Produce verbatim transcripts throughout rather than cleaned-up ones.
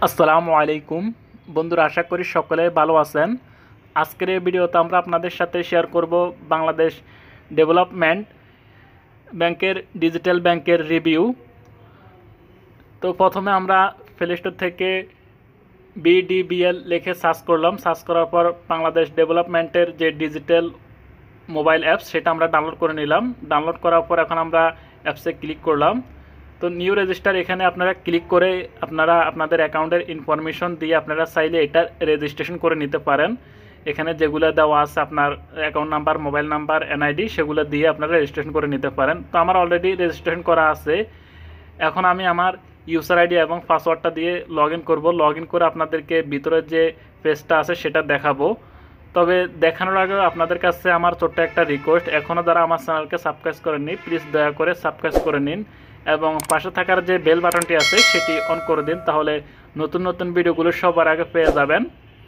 আসসালামু আলাইকুম বন্ধুরা, আশা করি সকলে ভালো আছেন। আজকের এই ভিডিওতে আমরা আপনাদের সাথে শেয়ার করব বাংলাদেশ ডেভেলপমেন্ট ব্যাংকের ডিজিটাল ব্যাংকের রিভিউ। তো প্রথমে আমরা প্লে স্টোর থেকে বিডিবিএল লিখে সার্চ করলাম। সার্চ করার পর বাংলাদেশ ডেভেলপমেন্টের যে ডিজিটাল মোবাইল অ্যাপস সেটা আমরা ডাউনলোড করে নিলাম। ডাউনলোড করার পর এখন আমরা অ্যাপসে ক্লিক করলাম। তো নিউ রেজিস্টার এখানে আপনারা ক্লিক করে আপনারা আপনাদের অ্যাকাউন্টের ইনফরমেশন দিয়ে আপনারা চাইলে এটা রেজিস্ট্রেশন করে নিতে পারেন। এখানে যেগুলো দেওয়া আছে আপনার account number, mobile number, NID, সেগুলো দিয়ে আপনারা রেজিস্ট্রেশন করে নিতে পারেন। তো আমার অলরেডি রেজিস্ট্রেশন করা আছে। এখন আমি আমার ইউজার আইডি এবং পাসওয়ার্ডটা দিয়ে লগ ইন করবো। লগ ইন করে আপনাদেরকে ভিতরে যে পেজটা আছে সেটা দেখাবো। তবে দেখানোর আগে আপনাদের কাছে আমার ছোট্ট একটা রিকোয়েস্ট, এখনও যারা আমার চ্যানেলকে সাবস্ক্রাইব করেননি প্লিজ দয়া করে সাবস্ক্রাইব করে নিন এবং পাশে থাকার যে বেল বাটনটি আছে সেটি অন করে দিন, তাহলে নতুন নতুন ভিডিওগুলো সবার আগে পেয়ে যাবেন।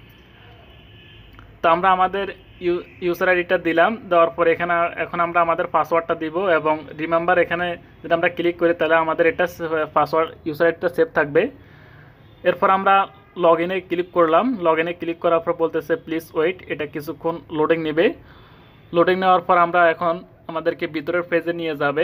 তো আমরা আমাদের ইউজার আইডিটা দিলাম, দেওয়ার পরে এখানে এখন আমরা আমাদের পাসওয়ার্ডটা দিব এবং রিমেম্বার এখানে যদি আমরা ক্লিক করি তাহলে আমাদের এটা পাসওয়ার্ড ইউজার আইডিটা সেভ থাকবে। এরপর আমরা লগ ইনে ক্লিক করলাম। লগ ইনে ক্লিক করার পর বলতেছে প্লিজ ওয়েট, এটা কিছুক্ষণ লোডিং নেবে। লোডিং নেওয়ার পর আমরা এখন আমাদেরকে ভিতরের পেজে নিয়ে যাবে।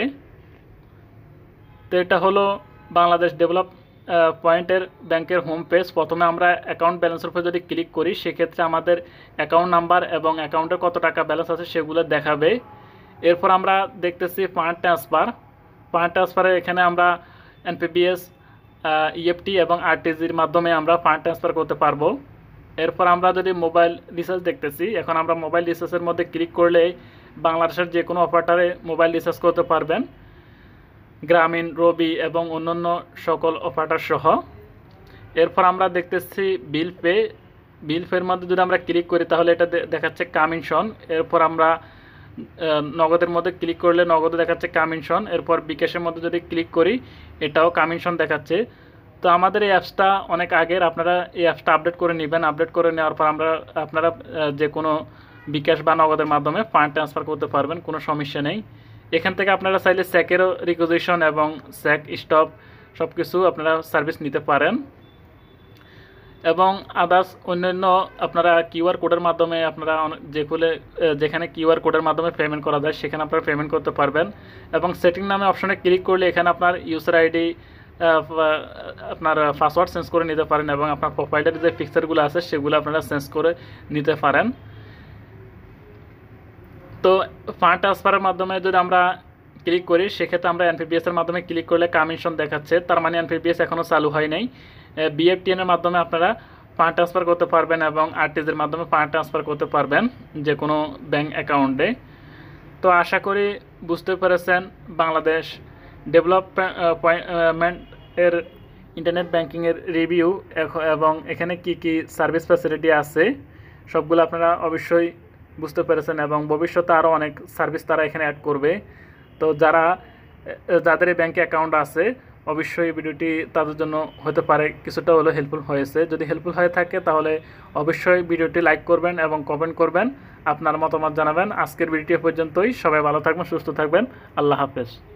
তো এটা হলো বাংলাদেশ ডেভেলপ পয়েন্টের ব্যাংকের হোম পেজ। প্রথমে আমরা অ্যাকাউন্ট ব্যালেন্সের উপর যদি ক্লিক করি সেক্ষেত্রে আমাদের অ্যাকাউন্ট নাম্বার এবং অ্যাকাউন্টে কত টাকা ব্যালেন্স আছে সেগুলো দেখাবে। এরপর আমরা দেখতেছি ফান্ড ট্রান্সফার। ফান্ড ট্রান্সফারে এখানে আমরা এনপিবিএস, ইএফটি এবং আরটিজির মাধ্যমে আমরা ফান্ড ট্রান্সফার করতে পারবো। এরপর আমরা যদি মোবাইল রিচার্জ দেখতেছি, এখন আমরা মোবাইল রিচার্জের মধ্যে ক্লিক করলে বাংলাদেশের যে কোনো অপারেটরে মোবাইল রিচার্জ করতে পারবেন, গ্রামীণ, রবি এবং অন্যান্য সকল অপারেটর সহ। এরপর আমরা দেখতেছি বিল পে। বিল পের মধ্যে যদি আমরা ক্লিক করি তাহলে এটা দেখাচ্ছে কামিশন। এরপর আমরা নগদের মধ্যে ক্লিক করলে নগদে দেখাচ্ছে কামিশন। এরপর বিকাশের মধ্যে যদি ক্লিক করি এটাও কামিশন দেখাচ্ছে। তো আমাদের এই অ্যাপসটা অনেক আগের, আপনারা এই অ্যাপসটা আপডেট করে নেবেন। আপডেট করে নেওয়ার পর আমরা আপনারা যে কোনো বিকাশ বা নগদের মাধ্যমে ফান্ড ট্রান্সফার করতে পারবেন, কোনো সমস্যা নেই। এখান থেকে আপনারা চাইলে চেকেরও রিকুইজিশন এবং চেক স্টপ সব কিছু আপনারা সার্ভিস নিতে পারেন এবং আদার্স অন্যান্য আপনারা কিউআর কোডের মাধ্যমে আপনারা যে খুলে যেখানে কিউআর কোডের মাধ্যমে পেমেন্ট করা যায় সেখানে আপনারা পেমেন্ট করতে পারবেন। এবং সেটিং নামে অপশনে ক্লিক করলে এখানে আপনার ইউজার আইডি, আপনার পাসওয়ার্ড চেঞ্জ করে নিতে পারেন এবং আপনার প্রোফাইলের যে পিকচারগুলো আছে সেগুলো আপনারা চেঞ্জ করে নিতে পারেন। তো ফান্ড ট্রান্সফারের মাধ্যমে যদি আমরা ক্লিক করি সেক্ষেত্রে আমরা এনপিবিএস এর মাধ্যমে ক্লিক করলে কমিশন দেখাচ্ছে, তার মানে এনপিবিএস এখনও চালু হয় নাই। বিএফটিএন এর মাধ্যমে আপনারা ফান্ড ট্রান্সফার করতে পারবেন এবং আরটিজির মাধ্যমে ফান্ড ট্রান্সফার করতে পারবেন যে কোনো ব্যাংক অ্যাকাউন্টে। তো আশা করি বুঝতে পেরেছেন বাংলাদেশ ডেভেলপমেন্ট এর ইন্টারনেট ব্যাংকিংয়ের রিভিউ এবং এখানে কি কি সার্ভিস ফ্যাসিলিটি আছে সবগুলো আপনারা অবশ্যই বুঝতে পেরেছেন এবং ভবিষ্যতে আরও অনেক সার্ভিস তারা এখানে অ্যাড করবে। তো যারা যাদের এই ব্যাংকে অ্যাকাউন্ট আছে অবশ্যই ভিডিওটি তাদের জন্য হতে পারে কিছুটা হলেও হেল্পফুল হয়েছে। যদি হেল্পফুল হয়ে থাকে তাহলে অবশ্যই ভিডিওটি লাইক করবেন এবং কমেন্ট করবেন, আপনার মতামত জানাবেন। আজকের ভিডিওটি পর্যন্তই। সবাই ভালো থাকবেন, সুস্থ থাকবেন। আল্লাহ হাফেজ।